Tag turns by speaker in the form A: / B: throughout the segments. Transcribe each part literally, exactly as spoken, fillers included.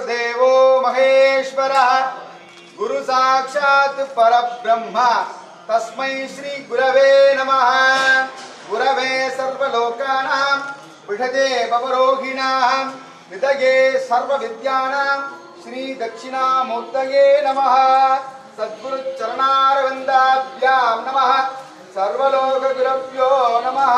A: देवो महेश्वरः गुरु साक्षात् परब्रह्म तस्मै श्री गुरवे नमः गुरवे सर्वलोकानां विषजे भवरोगिणां निधये सर्वविद्यानां श्री दक्षिणामूर्तये नमः सद्गुरु चरणारविन्दाभ्यां नमः सर्वलोकगुरुभ्यो नमः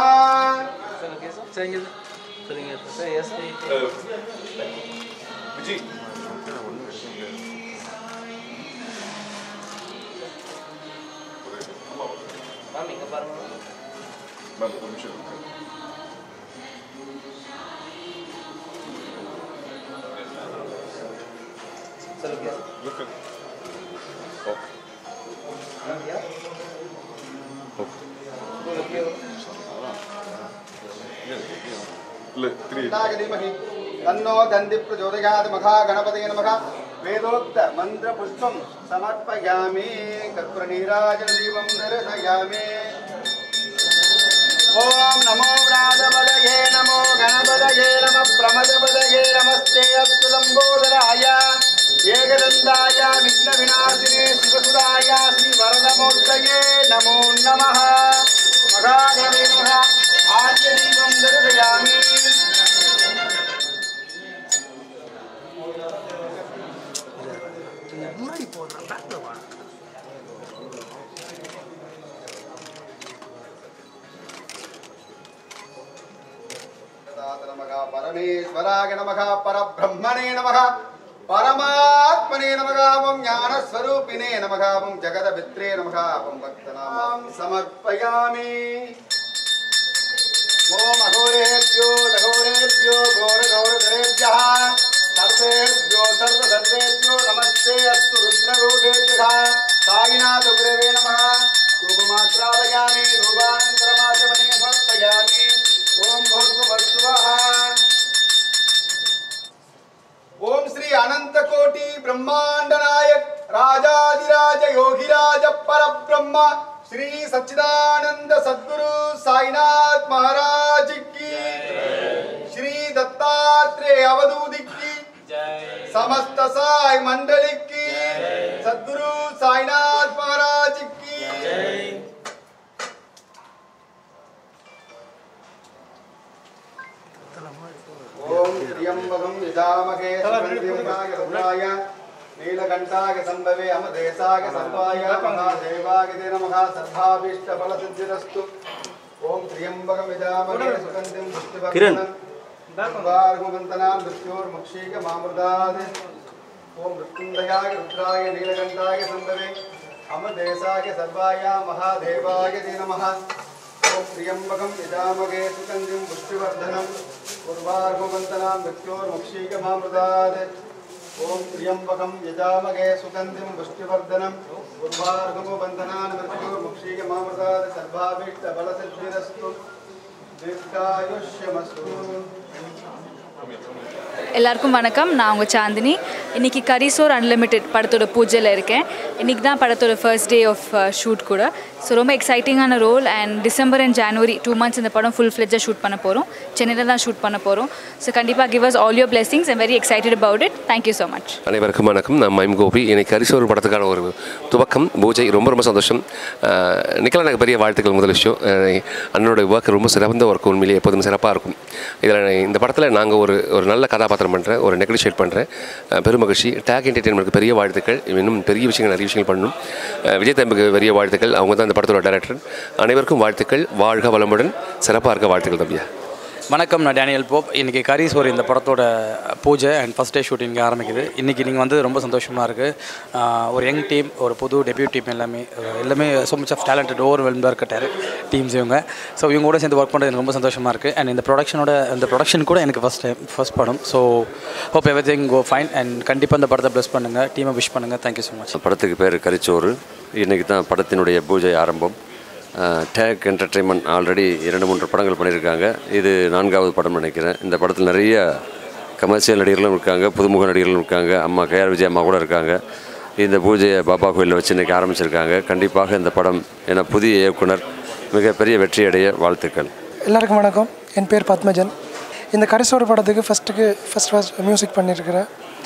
A: तन्नो दन्ति प्रचोदयात् मखा गणपतये नमः वेदोक्त मंत्र पुष्पं समर्पयामि कर्पूरनीराजन दीपं दर्शयामि ओम नमो व्रातपदये नमो गणपतये नमः प्रमदपदये नमस्ते अस्तु लंबोदराय एकदन्ताय विघ्नविनाशिने शिवसुताय श्रीवरदमूर्तये नमो नमः मखागणपतये नमः आद्य दीपं दर्शयामि परमेश्वराय नमः परब्रह्मणे नमः परमात्मने नमः ओम ज्ञानस्वरूपिणे नमः ओम जगदभित्रे नमः ओम भक्तनाम समर्पयामि ओम अघोरेभ्यो लघोरेभ्यो घोरघोरधरेभ्यः सर्वेभ्यो सर्वसर्वेभ्यो नमस्ते अस्तु रुद्ररूपेभ्यः साईनाथ गुरवे नमः धूपमात्रापयामि धूपानन्तरमाचमने समर्पयामि ओम भूर्भुवस्सुवः ओम श्री अनंत कोटि ब्रह्मांड नायक राजाधिराज योगिराज परब्रह्म श्री सच्चिदानंद सद्गुरु साईनाथ महाराज की श्री दत्तात्रेय अवधूत की समस्त साई मंडली की सद्गुरु साईनाथ महाराज की ओम त्र्यंबकं यजामहे सुगन्धिं पुष्टिवर्धनम् नीलकंठाय संभवे अमदेशाय सर्वाय महादेवाय ते नमः सर्वाभीष्टफलसिद्धिरस्तु ओम त्र्यंबकं यजामहे सुगन्धिं पुष्टिवर्धनम् सर्वार्घुमन्तनां मृत्योर्मुक्षीकमामृतात् ओम मृत्युंजयाय रुद्राय नीलकंठाय संभवे अमदेशाय सर्वाय महादेवाय ते नमः ओम त्र्यंबकं यजामहे सुगन्धिं पुष्टिवर्धनम् पूर्वार्घुमन्तनां मृत्योर्मुक्षीकमामृतात् ओम त्र्यंबकं यजामहे सुगन्धिं पुष्टिवर्धनम् पूर्वार्घुमन्तनां मृत्योर्मुक्षीकमामृतात् सर्वाभीष्टफलसिद्धिरस्तु दीर्घायुष्यमस्तु
B: எல்லாருக்கும் வணக்கம். நான் உங்கள் சாந்தினி. இன்றைக்கி கரிசோர் அன்லிமிட்டெட் படத்தோட பூஜையில் இருக்கேன். இன்றைக்கி தான் படத்தோட ஃபர்ஸ்ட் டே ஆஃப் ஷூட் கூட. ஸோ ரொம்ப எக்ஸைட்டிங்கான ரோல். And December and January two months இந்த படம் ஃபுல் ஃப்ளெட்ஜாக ஷூட் பண்ண போகிறோம். சென்னையில் தான் ஷூட் பண்ண போகிறோம். ஸோ கண்டிப்பாக give us all your blessings. I'm very excited about it. Thank you so much.
C: அனைவருக்கும் வணக்கம். நான் மைம் கோபி. இன்னைக்கு கரிசோர் படத்துக்கான ஒரு துவக்கம் பூஜை. ரொம்ப ரொம்ப சந்தோஷம். நிக்கலா எனக்கு பெரிய வாழ்த்துக்கள். முதல் விஷயம், அண்ணனோட ஒர்க் ரொம்ப சிறந்த ஒர்க். உண்மையிலேயே எப்போதும் சிறப்பாக இருக்கும். இதில் இந்த படத்தில் நாங்கள் ஒரு ஒரு நல்ல கதாபாத்திரம் பண்ணுறேன், ஒரு நெகோஷியேட் பண்ணுறேன். பெரும் மகிழ்ச்சி. டேக் என்டர்டெயின்மெண்ட்டுக்கு பெரிய வாழ்த்துக்கள். இன்னும் பெரிய விஷயங்கள் நிறைய விஷயங்கள் பண்ணணும். விஜய் தம்புக்கு பெரிய வாழ்த்துக்கள். அவங்க தான் இந்த படத்தோட டைரக்டர். அனைவருக்கும் வாழ்த்துக்கள். வாழ்க வளமுடன். சிறப்பாக இருக்க வாழ்த்துக்கள் தம்பியா.
D: வணக்கம். நான் டேனியல் போப். இன்றைக்கி கரிசோர் இந்த படத்தோட பூஜை அண்ட் ஃபஸ்ட் டே ஷூட்டிங் ஆரம்பிக்குது. இன்றைக்கி நீங்கள் வந்து ரொம்ப சந்தோஷமாக இருக்குது. ஒரு யங் டீம், ஒரு புது டெபியூ டீம், எல்லாமே எல்லாமே so much of talented over வெல்மாக இருக்க டேரக்ட் டீம்ஸ் இவங்க. ஸோ இவங்க கூட சேர்ந்து ஒர்க் பண்ணுறது எனக்கு ரொம்ப சந்தோஷமாக இருக்குது. அண்ட் இந்த ப்ரொடக்ஷனோட இந்த ப்ரொடக்ஷன் கூட எனக்கு ஃபஸ்ட் டைம் ஃபஸ்ட் படம். So hope everything go fine. And கண்டிப்பாக இந்த படத்தை ப்ளஸ் பண்ணுங்கள், டீமை விஷ் பண்ணுங்கள். Thank you so much.
C: படத்துக்கு பேர் கரிச்சோறு. இன்றைக்கி தான் படத்தினுடைய பூஜை ஆரம்பம். டேக் என்டர்டெயின்மெண்ட் ஆல்ரெடி இரண்டு மூன்று படங்கள் பண்ணியிருக்காங்க. இது நான்காவது படம் நினைக்கிறேன். இந்த படத்தில் நிறைய கமர்ஷியல் நடிகர்களும் இருக்காங்க, புதுமுக நடிகர்களும் இருக்காங்க. அம்மா கேஆர் விஜய் அம்மா கூட இருக்காங்க. இந்த பூஜையை பாபா கோயிலில் வச்சு இன்றைக்கி ஆரம்பிச்சிருக்காங்க. கண்டிப்பாக இந்த படம் என புதிய இயக்குனர் மிகப்பெரிய வெற்றியடைய வாழ்த்துக்கள்.
E: எல்லாருக்கும் வணக்கம். என் பேர் பத்மஜன். இந்த கரிசோர் படத்துக்கு ஃபஸ்ட்டுக்கு ஃபஸ்ட் ஃபஸ்ட் மியூசிக் பண்ணியிருக்கிறேன்.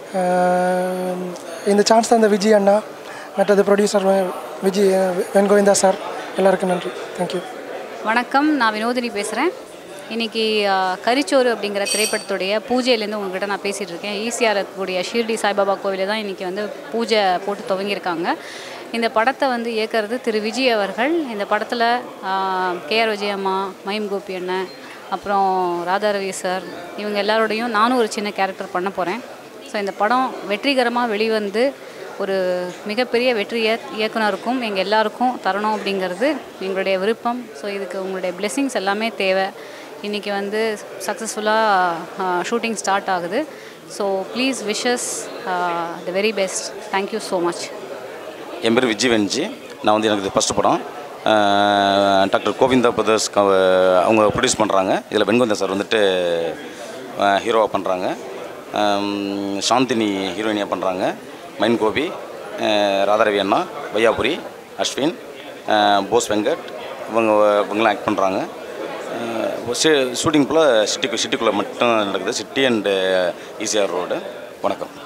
E: இந்த சான்ஸ் தான் இந்த விஜய் அண்ணா மற்றது ப்ரொடியூசர் விஜய் வெண்கோவிந்தா சார் எல்லாருக்கும் நன்றி. தேங்க்யூ.
F: வணக்கம், நான் வினோதினி பேசுகிறேன். இன்றைக்கி கரிச்சோறு அப்படிங்கிற திரைப்படத்துடைய பூஜையிலேருந்து உங்கள்கிட்ட நான் பேசிகிட்டு இருக்கேன். ஈஸியாக இருக்கக்கூடிய ஷீர்டி சாய்பாபா கோவிலில் தான் இன்றைக்கி வந்து பூஜை போட்டு துவங்கியிருக்காங்க. இந்த படத்தை வந்து இயக்கிறது திரு விஜய் அவர்கள். இந்த படத்தில் கேஆர் விஜயம்மா, மயம் கோபி அண்ணன், அப்புறம் ராதாரவி சார், இவங்க எல்லாரோடையும் நானும் ஒரு சின்ன கேரக்டர் பண்ண போகிறேன். ஸோ இந்த படம் வெற்றிகரமாக வெளிவந்து ஒரு மிகப்பெரிய வெற்றியை இயக்குனருக்கும் எங்கள் எல்லாருக்கும் தரணும் அப்படிங்கிறது எங்களுடைய விருப்பம். ஸோ இதுக்கு உங்களுடைய பிளெஸிங்ஸ் எல்லாமே தேவை. இன்றைக்கி வந்து சக்ஸஸ்ஃபுல்லாக ஷூட்டிங் ஸ்டார்ட் ஆகுது. So please wishes the very best. Thank you so much.
G: என் பேர் விஜய் வெஞ்சி. நான் வந்து எனக்கு இது ஃபஸ்ட்டு படம். டாக்டர் கோவிந்தா பிரதர்ஸ் அவங்க ப்ரொடியூஸ் பண்ணுறாங்க. இதில் வெண்கோவிந்தா சார் வந்துட்டு ஹீரோவாக பண்ணுறாங்க. சாந்தினி ஹீரோயினியாக பண்ணுறாங்க. மைன் கோபி, ராதாரவி அண்ணா, வையாபுரி, அஸ்வின், போஸ் வெங்கட் இவங்க இவங்களாம் ஆக்ட் பண்ணுறாங்க. ஷூட்டிங் போல் சிட்டிக்கு சிட்டிக்குள்ளே மட்டும் நடக்குது. City and ECR road. வணக்கம்.